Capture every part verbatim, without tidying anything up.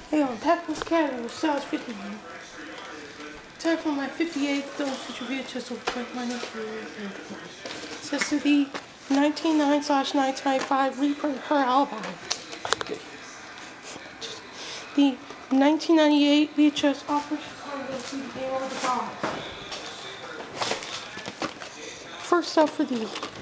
Hey, on Packers Cattle, size fifty-one. Time for my fifty-eighth Don't Switch V H S over my nuclear. This is the nineteen ninety-nine slash nineteen ninety-five reprint Her Alibi. The nineteen ninety-eight V H S Operation Congo to the Game of the Gods. First up for the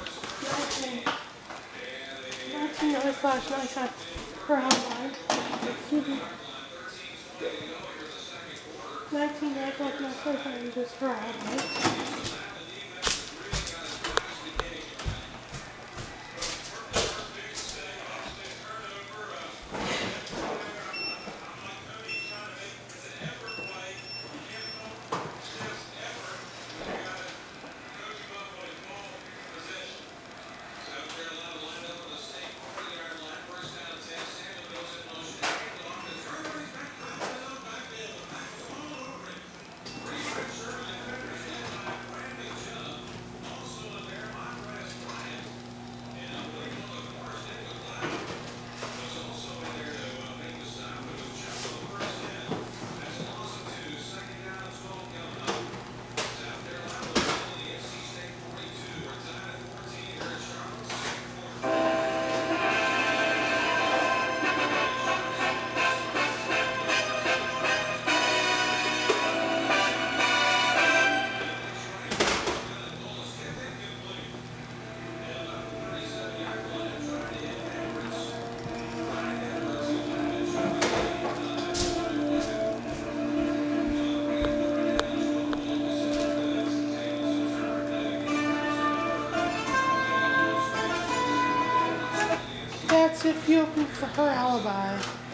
nineteen ninety slash nineteen Her Alibi. nineteen ninety slash nineteen just Her Alibi. That's if you open for Her Alibi.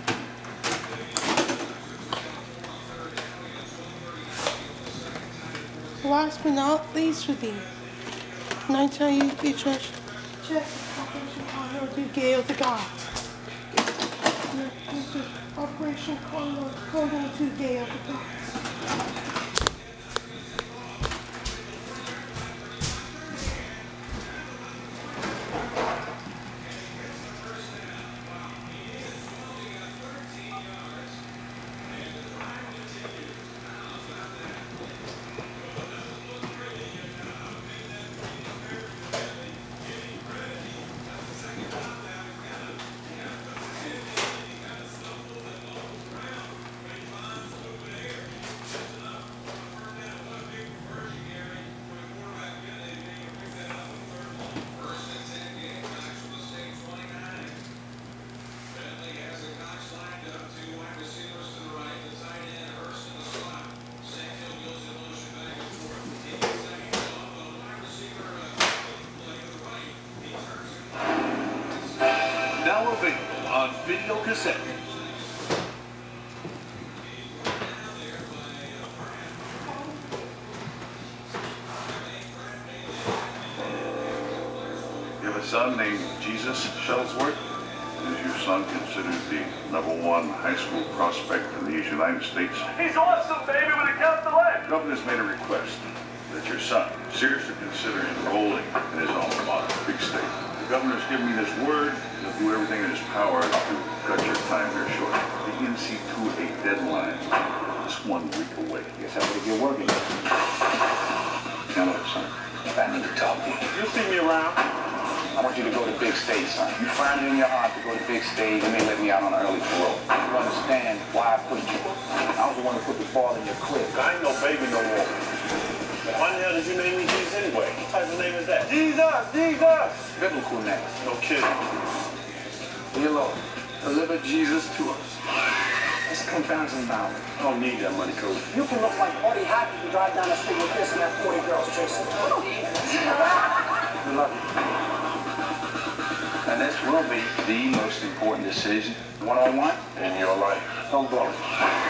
Last but not least with the nineteen ninety-eight V H S Chess Operation Condor to Gale the Gods. This is Operation Condor Condor to Gale the Gods. Now available on video cassette. You have a son named Jesus Shuttlesworth? Is your son considered the number one high school prospect in the United States? He's awesome, baby, when it comes to life. The governor's made a request that your son seriously consider enrolling in his alma mater, Big State. The governor's given me this word. He'll do everything in his power to cut your time here short. The N C two A deadline is one week away. Guess I better get working. Count on it, son. Family talk. You'll see me around. I want you to go to Big State, son. You find it in your heart to go to Big State, and they let me out on an early parole. You understand why I put you? I was the one who put the ball in your crib. I ain't no baby no more. But why the hell did you name me Jesus anyway? What type of name is that? Jesus! Jesus! Biblical name. No kidding. Dear Lord, deliver Jesus to us. Let's come down some dollars. I don't need that money, coach. You can look like Buddy Hackett and drive down the street with this and have forty girls chasing you. We love you. And this will be the most important decision One-on-one? in your life. Don't blow it.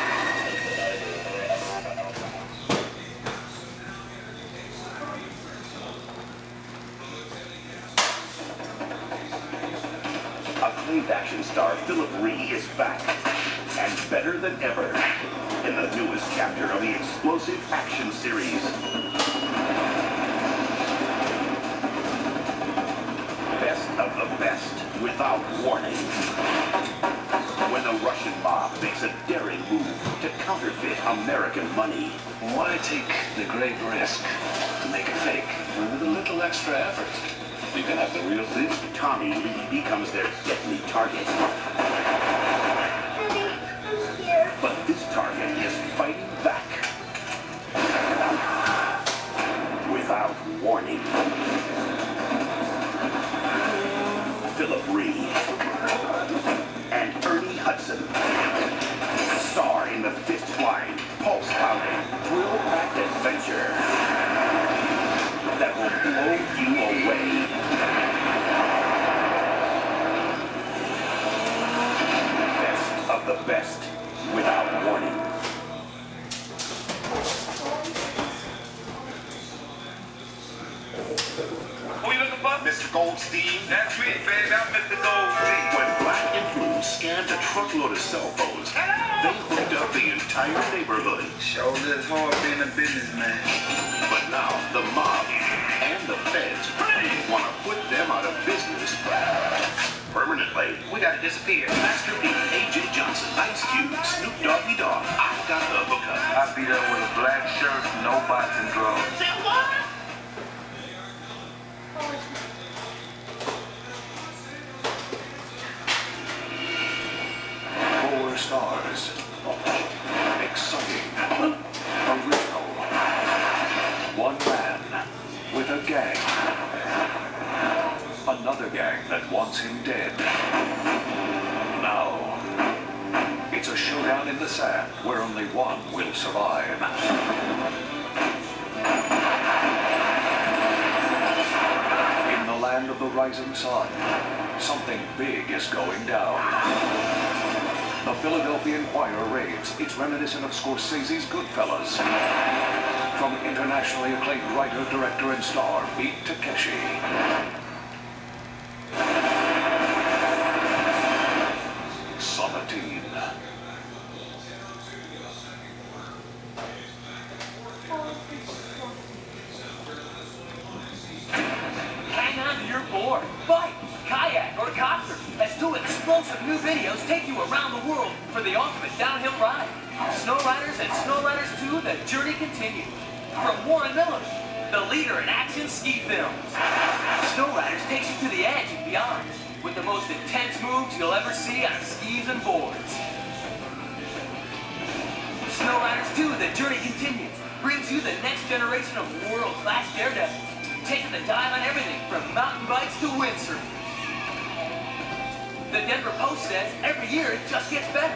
Acclaimed action star Philip Ree is back, and better than ever, in the newest chapter of the explosive action series. Best of the best, without warning. When the Russian mob makes a daring counterfeit American money. Why take the great risk to make a fake? With a little extra effort, you can have the real thing. Tommy Lee becomes their deadly target. Daddy, I'm scared. But this target is fighting back without warning. Philip Ree and Ernie Hudson star in the fist-flying, pulse-pounding, thrill-packed adventure that will blow you away. Best of the best without warning. Who you looking for? Mister Goldstein. That's me, babe. I'm Mister Goldstein. When Black Influence scanned a truckload of cell phones, they hooked up the entire neighborhood. Sure is hard being a businessman. But now the mob and the feds want to put them out of business permanently. We gotta disappear. Master P, Agent Johnson, Ice Cube, Snoop Doggy Dogg. I got the hookup. I beat up with a black shirt, no boxing gloves. Say what? Four stars. Exciting. Original. One man with a gang. Another gang that wants him dead. Now, it's a showdown in the sand where only one will survive. In the land of the rising sun, something big is going down. The Philadelphia Inquirer raids. It's reminiscent of Scorsese's Goodfellas. From internationally acclaimed writer, director, and star, Beat Takeshi. Sonatine. Hang on to your board, bike, kayak, or copter as two explosive new videos take you around the world for the ultimate downhill ride. Snow Riders and Snow Riders two, The Journey Continues. From Warren Miller, the leader in action ski films. Snow Riders takes you to the edge and beyond with the most intense moves you'll ever see on skis and boards. Snow Riders two, The Journey Continues brings you the next generation of world-class daredevils, taking the dive on everything from mountain bikes to windsurfing. The Denver Post says every year it just gets better.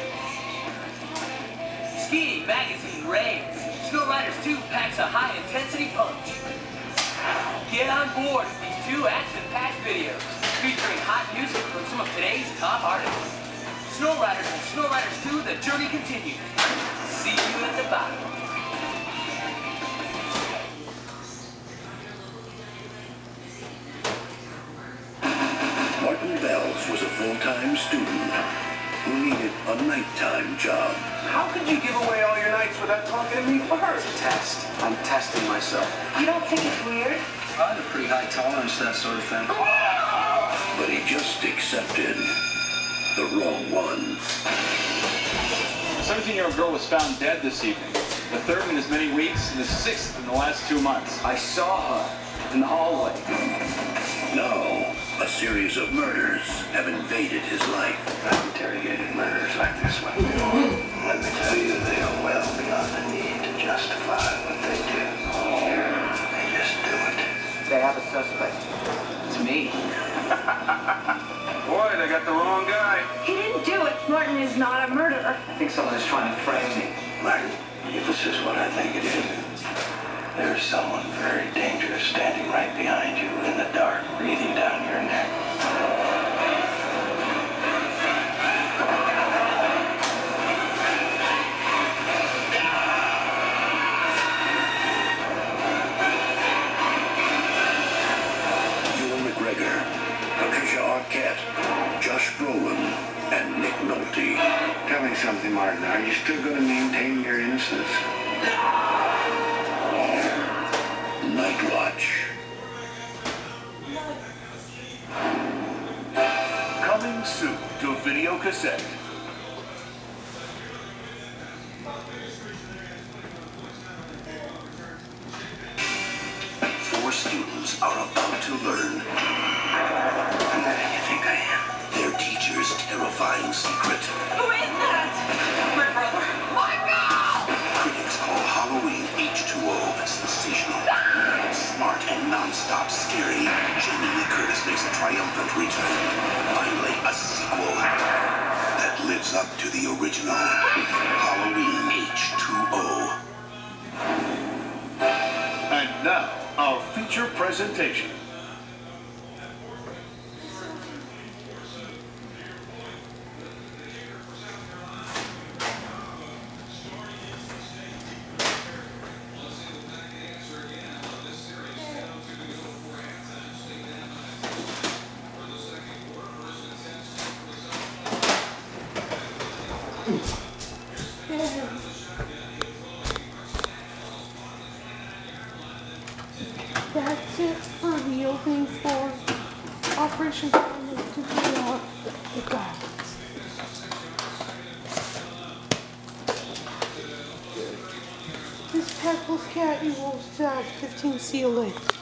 Skiing Magazine raves. Snow Riders two packs a high-intensity punch. Get on board with these two action-packed videos featuring hot music from some of today's top artists. Snow Riders and Snow Riders two, The Journey Continues. See you at the bottom. Martin Bells was a full-time student who needed a nighttime job. How could you give away all your nights without talking to me first? Test. I'm testing myself. You don't think it's weird? I have a pretty high tolerance to that sort of thing. But he just accepted the wrong one. A seventeen-year-old girl was found dead this evening. The third in as many weeks and the sixth in the last two months. I saw her in the hallway. Now, a series of murders have invaded his life. I've interrogated murderers like this one. Let me tell you, they are well beyond the need to justify what they do. They just do it. They have a suspect. It's me. Boy, they got the wrong guy. He didn't do it. Martin is not a murderer. I think someone is trying to frame me. Martin, if this is what I think it is, there is someone very dangerous standing right behind you in the dark, breathing down your neck. Ewan McGregor, Patricia Arquette, Josh Brolin, and Nick Nolte. Tell me something, Martin. Are you still going to maintain your innocence? Night Watch. Coming soon to video cassette. heroes are about to learn. I'm better than you think I am. Their teacher's terrifying secret. Who is that? My brother. Michael! Critics call Halloween H two O sensational. Smart and non-stop scary. Jamie Lee Curtis makes a triumphant return. Finally, a sequel that lives up to the original. Halloween H two O. And now, our feature presentation. That's it for the opening for Operation Family to put out the gods. This Peckles Cat equals fifteen C L A.